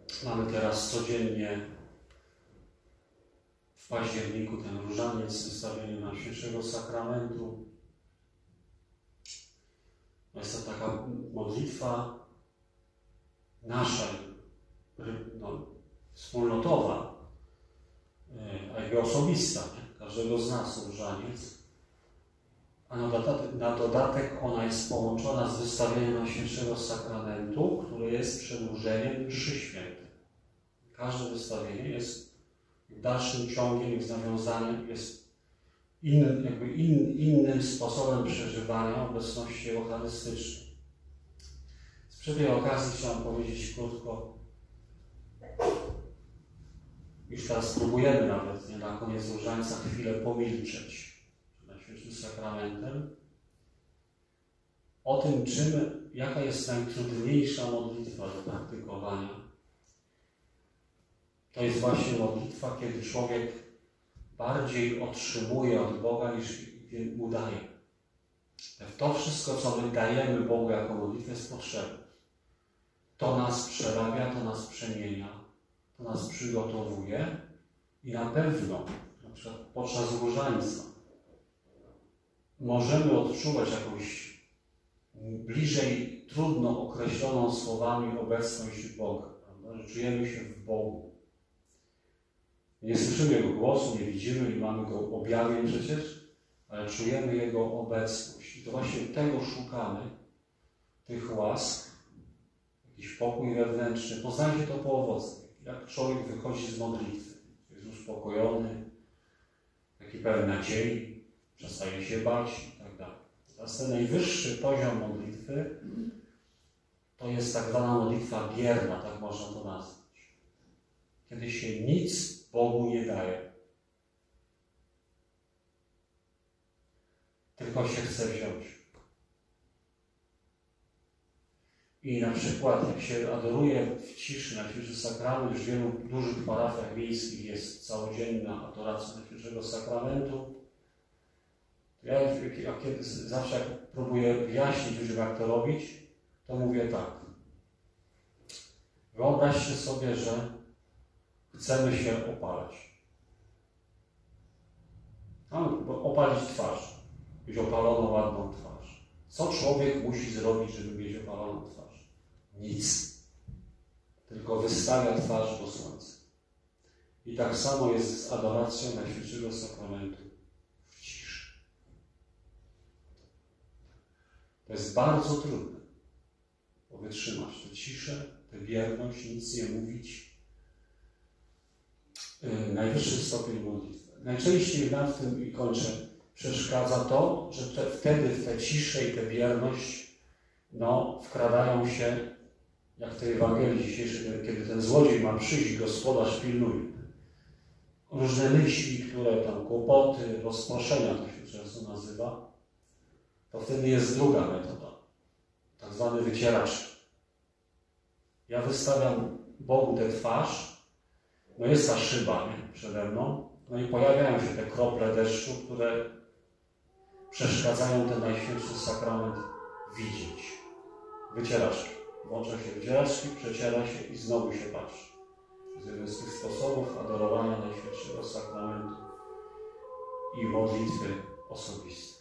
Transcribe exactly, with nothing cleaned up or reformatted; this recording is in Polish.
Mamy teraz codziennie w październiku ten różaniec, wystawienie Najświętszego Sakramentu. Jest to taka modlitwa nasza, no, wspólnotowa, a jakby osobista, nie? Każdego z nas różaniec. A na dodatek, na dodatek ona jest połączona z wystawieniem Najświętszego Sakramentu, które jest przedłużeniem mszy świętej. Każde wystawienie jest dalszym ciągiem, jest nawiązaniem, jest innym, jakby in, innym sposobem przeżywania obecności eucharystycznej. Przy tej okazji chciałem powiedzieć krótko, już teraz spróbujemy nawet nie, na koniec różańca chwilę pomilczeć przed Najświętszym Sakramentem o tym, czym, jaka jest najtrudniejsza modlitwa do praktykowania. To jest właśnie modlitwa, kiedy człowiek bardziej otrzymuje od Boga, niż mu daje. To wszystko, co my dajemy Bogu jako modlitwę, jest potrzebne. To nas przerabia, to nas przemienia, to nas przygotowuje i na pewno, na przykład podczas różańca, możemy odczuwać jakąś bliżej trudno określoną słowami obecność Boga, prawda? Że czujemy się w Bogu. Nie słyszymy Jego głosu, nie widzimy, nie mamy Go objawień przecież, ale czujemy Jego obecność. I to właśnie tego szukamy, tych łask, jakiś pokój wewnętrzny. Poznajcie to po owocach. Jak człowiek wychodzi z modlitwy, jest uspokojony, taki pełen nadziei, przestaje się bać i tak dalej. Teraz ten najwyższy poziom modlitwy to jest tak zwana modlitwa bierna, tak można to nazwać. Kiedy się nic Bogu nie daje, tylko się chce wziąć. I na przykład, jak się adoruje w ciszy Najświętszy Sakrament, już w wielu dużych parafiach miejskich jest całodzienna adoracja Najświętszego Sakramentu, to ja, ja kiedy, zawsze jak próbuję wyjaśnić ludziom, jak to robić, to mówię tak. Wyobraźcie sobie, że chcemy się opalać. No, opalić twarz. Mieć opaloną, ładną twarz. Co człowiek musi zrobić, żeby mieć opaloną twarz? Nic. Tylko wystawia twarz do słońca. I tak samo jest z adoracją Najświętszego Sakramentu w ciszy. To jest bardzo trudne. Bo wytrzymać tę ciszę, tę wierność, nic nie mówić. Yy, najwyższy stopień modlitwy. Najczęściej nam w tym, i kończę, przeszkadza to, że te, wtedy w tę ciszę i tę wierność no, wkradają się, jak w tej Ewangelii dzisiejszej, kiedy ten złodziej ma przyjść, gospodarz pilnuje. Różne myśli, które tam kłopoty, rozproszenia, to się często nazywa, to wtedy jest druga metoda, tak zwany wycieracz. Ja wystawiam Bogu tę twarz, no jest ta szyba nie, przede mną, no i pojawiają się te krople deszczu, które przeszkadzają ten Najświętszy Sakrament widzieć. Wycieraczki. Włącza się wycieraczki, przeciera się i znowu się patrzy. To jest jeden z tych sposobów adorowania Najświętszego Sakramentu i modlitwy osobistej.